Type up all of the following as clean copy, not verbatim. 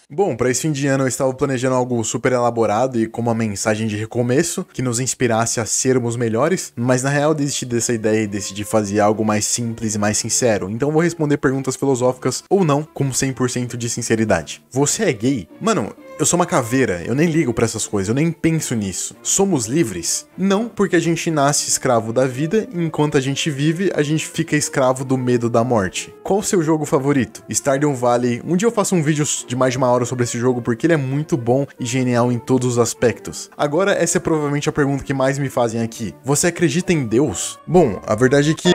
Bom, para esse fim de ano eu estava planejando algo super elaborado e com uma mensagem de recomeço que nos inspirasse a sermos melhores, mas na real desisti dessa ideia e decidi fazer algo mais simples e mais sincero. Então vou responder perguntas filosóficas ou não com 100% de sinceridade. Você é gay? Mano, eu sou uma caveira, eu nem ligo pra essas coisas, eu nem penso nisso. Somos livres? Não, porque a gente nasce escravo da vida e enquanto a gente vive, a gente fica escravo do medo da morte. Qual o seu jogo favorito? Stardew Valley. Um dia eu faço um vídeo de mais de uma hora sobre esse jogo porque ele é muito bom e genial em todos os aspectos. Agora, essa é provavelmente a pergunta que mais me fazem aqui. Você acredita em Deus? Bom, a verdade é que...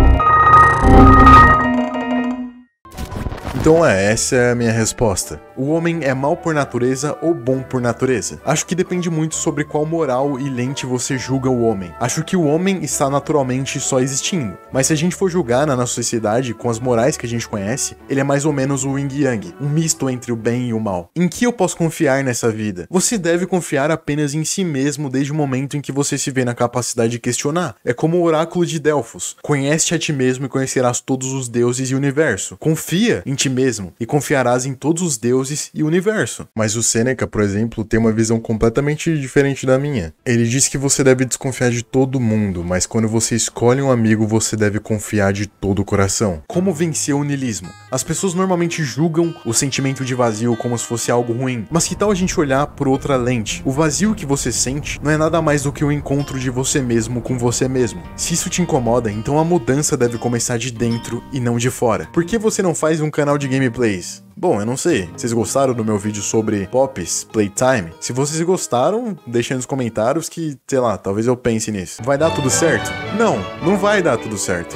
Então essa é a minha resposta. O homem é mau por natureza ou bom por natureza? Acho que depende muito sobre qual moral e lente você julga o homem. Acho que o homem está naturalmente só existindo. Mas se a gente for julgar na nossa sociedade com as morais que a gente conhece, ele é mais ou menos o yin yang, um misto entre o bem e o mal. Em que eu posso confiar nessa vida? Você deve confiar apenas em si mesmo desde o momento em que você se vê na capacidade de questionar. É como o oráculo de Delfos. Conhece a ti mesmo e conhecerás todos os deuses e o universo. Confia em ti mesmo e confiarás em todos os deuses e o universo. Mas o Sêneca, por exemplo, tem uma visão completamente diferente da minha. Ele diz que você deve desconfiar de todo mundo, mas quando você escolhe um amigo, você deve confiar de todo o coração. Como vencer o niilismo? As pessoas normalmente julgam o sentimento de vazio como se fosse algo ruim, mas que tal a gente olhar por outra lente? O vazio que você sente não é nada mais do que o encontro de você mesmo com você mesmo. Se isso te incomoda, então a mudança deve começar de dentro e não de fora. Por que você não faz um canal de gameplays? Bom, eu não sei. Vocês gostaram do meu vídeo sobre Pops Playtime? Se vocês gostaram, deixem nos comentários que, sei lá, talvez eu pense nisso. Vai dar tudo certo? Não, não vai dar tudo certo.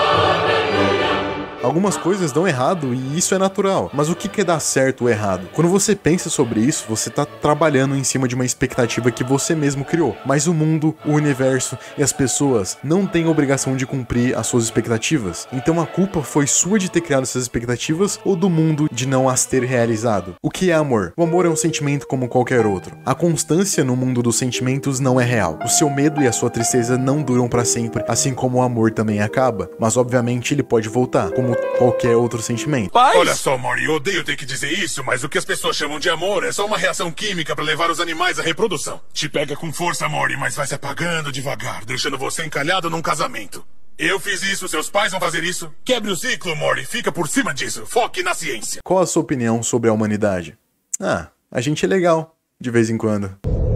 Algumas coisas dão errado e isso é natural, mas o que é dar certo ou errado? Quando você pensa sobre isso, você tá trabalhando em cima de uma expectativa que você mesmo criou, mas o mundo, o universo e as pessoas não têm obrigação de cumprir as suas expectativas, então a culpa foi sua de ter criado essas expectativas ou do mundo de não as ter realizado? O que é amor? O amor é um sentimento como qualquer outro. A constância no mundo dos sentimentos não é real. O seu medo e a sua tristeza não duram pra sempre, assim como o amor também acaba, mas obviamente ele pode voltar, como qualquer outro sentimento. Olha só, Mori, eu odeio ter que dizer isso, mas o que as pessoas chamam de amor é só uma reação química pra levar os animais à reprodução. Te pega com força, Mori, mas vai se apagando devagar, deixando você encalhado num casamento. Eu fiz isso, seus pais vão fazer isso. Quebre o ciclo, Mori, fica por cima disso. Foque na ciência. Qual a sua opinião sobre a humanidade? Ah, a gente é legal, de vez em quando.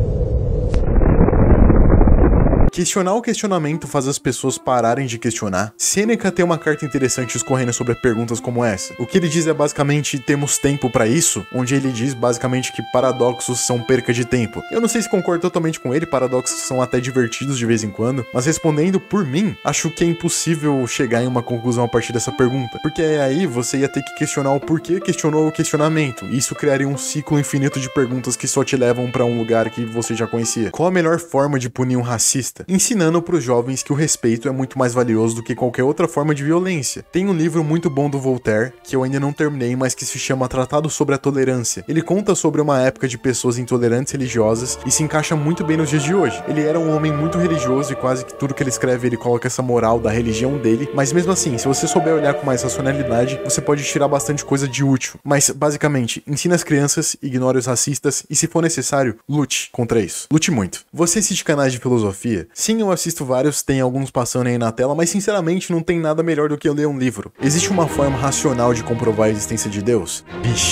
Questionar o questionamento faz as pessoas pararem de questionar. Sêneca tem uma carta interessante escorrendo sobre perguntas como essa. O que ele diz é basicamente temos tempo pra isso, onde ele diz basicamente que paradoxos são perca de tempo. Eu não sei se concordo totalmente com ele, paradoxos são até divertidos de vez em quando, mas respondendo por mim, acho que é impossível chegar em uma conclusão a partir dessa pergunta, porque aí você ia ter que questionar o porquê questionou o questionamento, e isso criaria um ciclo infinito de perguntas que só te levam pra um lugar que você já conhecia. Qual a melhor forma de punir um racista? Ensinando pros jovens que o respeito é muito mais valioso do que qualquer outra forma de violência. Tem um livro muito bom do Voltaire, que eu ainda não terminei, mas que se chama Tratado sobre a Tolerância. Ele conta sobre uma época de pessoas intolerantes religiosas e se encaixa muito bem nos dias de hoje. Ele era um homem muito religioso e quase que tudo que ele escreve ele coloca essa moral da religião dele, mas mesmo assim, se você souber olhar com mais racionalidade, você pode tirar bastante coisa de útil. Mas, basicamente, ensina as crianças, ignore os racistas e, se for necessário, lute contra isso. Lute muito. Você assiste canais de filosofia? Sim, eu assisto vários, tem alguns passando aí na tela, mas sinceramente não tem nada melhor do que eu ler um livro. Existe uma forma racional de comprovar a existência de Deus?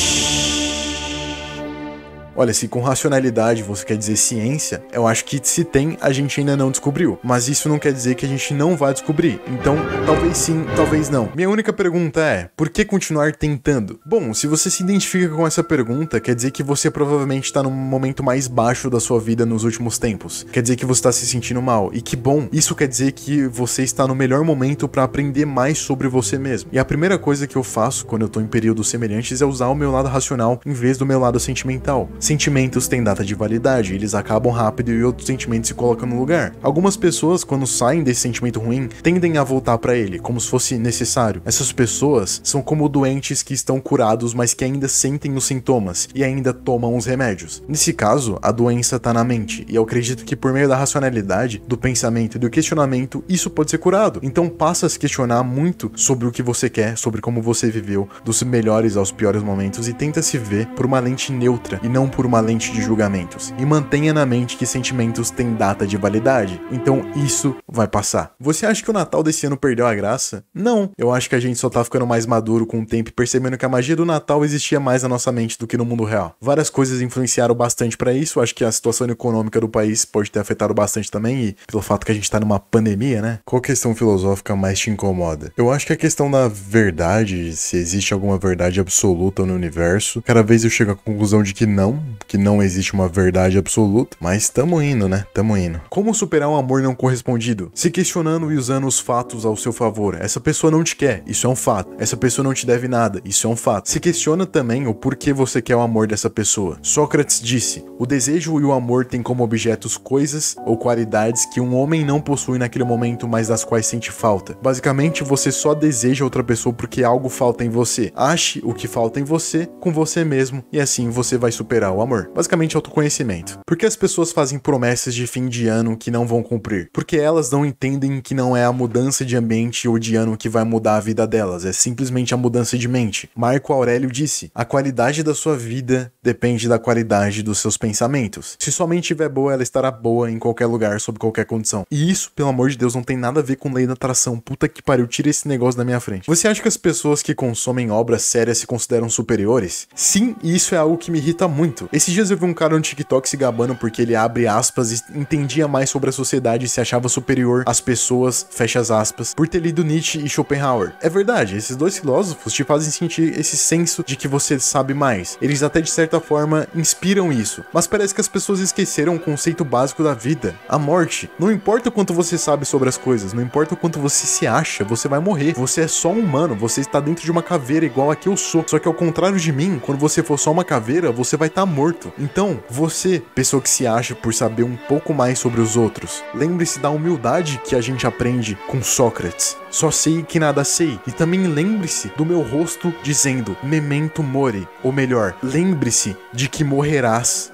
Olha, se com racionalidade você quer dizer ciência, eu acho que se tem, a gente ainda não descobriu. Mas isso não quer dizer que a gente não vai descobrir. Então, talvez sim, talvez não. Minha única pergunta é, por que continuar tentando? Bom, se você se identifica com essa pergunta, quer dizer que você provavelmente está num momento mais baixo da sua vida nos últimos tempos. Quer dizer que você está se sentindo mal. E que bom, isso quer dizer que você está no melhor momento para aprender mais sobre você mesmo. E a primeira coisa que eu faço quando eu tô em períodos semelhantes é usar o meu lado racional em vez do meu lado sentimental. Sentimentos têm data de validade, eles acabam rápido e outros sentimentos se colocam no lugar. Algumas pessoas, quando saem desse sentimento ruim, tendem a voltar pra ele, como se fosse necessário. Essas pessoas são como doentes que estão curados, mas que ainda sentem os sintomas e ainda tomam os remédios. Nesse caso, a doença tá na mente, e eu acredito que por meio da racionalidade, do pensamento e do questionamento, isso pode ser curado. Então passa a se questionar muito sobre o que você quer, sobre como você viveu, dos melhores aos piores momentos, e tenta se ver por uma lente neutra e não por uma lente de julgamentos. E mantenha na mente que sentimentos têm data de validade, então isso vai passar. Você acha que o Natal desse ano perdeu a graça? Não, eu acho que a gente só tá ficando mais maduro com o tempo e percebendo que a magia do Natal existia mais na nossa mente do que no mundo real. Várias coisas influenciaram bastante pra isso, acho que a situação econômica do país pode ter afetado bastante também, e pelo fato que a gente tá numa pandemia, né? Qual questão filosófica mais te incomoda? Eu acho que a questão da verdade, se existe alguma verdade absoluta no universo, cada vez eu chego à conclusão de que não existe uma verdade absoluta, mas tamo indo, né? Tamo indo. Como superar um amor não correspondido? Se questionando e usando os fatos ao seu favor. Essa pessoa não te quer, isso é um fato. Essa pessoa não te deve nada, isso é um fato. Se questiona também o porquê você quer o amor dessa pessoa. Sócrates disse: o desejo e o amor têm como objetos coisas ou qualidades que um homem não possui naquele momento, mas das quais sente falta. Basicamente, você só deseja outra pessoa porque algo falta em você. Ache o que falta em você com você mesmo, e assim você vai superar o amor. Basicamente, autoconhecimento. Por que as pessoas fazem promessas de fim de ano que não vão cumprir? Porque elas não entendem que não é a mudança de ambiente ou de ano que vai mudar a vida delas, é simplesmente a mudança de mente. Marco Aurélio disse: a qualidade da sua vida depende da qualidade dos seus pensamentos. Se sua mente estiver boa, ela estará boa em qualquer lugar, sob qualquer condição. E isso, pelo amor de Deus, não tem nada a ver com lei da atração. Puta que pariu, tira esse negócio da minha frente. Você acha que as pessoas que consomem obras sérias se consideram superiores? Sim, e isso é algo que me irrita muito. Esses dias eu vi um cara no TikTok se gabando porque ele abre aspas e entendia mais sobre a sociedade e se achava superior às pessoas, fecha as aspas, por ter lido Nietzsche e Schopenhauer. É verdade, esses dois filósofos te fazem sentir esse senso de que você sabe mais. Eles até de certa forma inspiram isso. Mas parece que as pessoas esqueceram o conceito básico da vida, a morte. Não importa o quanto você sabe sobre as coisas, não importa o quanto você se acha, você vai morrer. Você é só um humano, você está dentro de uma caveira igual a que eu sou. Só que ao contrário de mim, quando você for só uma caveira, você vai estar morto. Então, você, pessoa que se acha por saber um pouco mais sobre os outros, lembre-se da humildade que a gente aprende com Sócrates. Só sei que nada sei. E também lembre-se do meu rosto dizendo Memento Mori, ou melhor, lembre-se de que morrerás.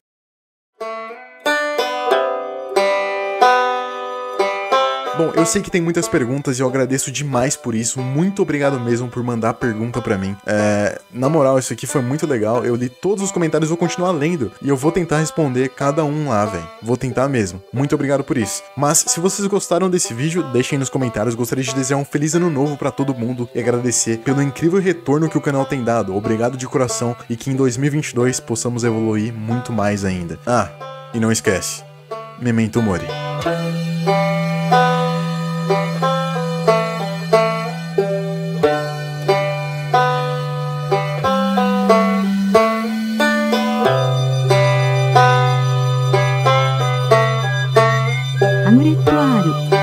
Bom, eu sei que tem muitas perguntas e eu agradeço demais por isso. Muito obrigado mesmo por mandar pergunta pra mim. Na moral, isso aqui foi muito legal. Eu li todos os comentários, vou continuar lendo. E eu vou tentar responder cada um lá, velho. Vou tentar mesmo. Muito obrigado por isso. Mas, se vocês gostaram desse vídeo, deixem aí nos comentários. Gostaria de desejar um feliz ano novo pra todo mundo e agradecer pelo incrível retorno que o canal tem dado. Obrigado de coração e que em 2022 possamos evoluir muito mais ainda. Ah, e não esquece. Memento Mori. Amuletuário.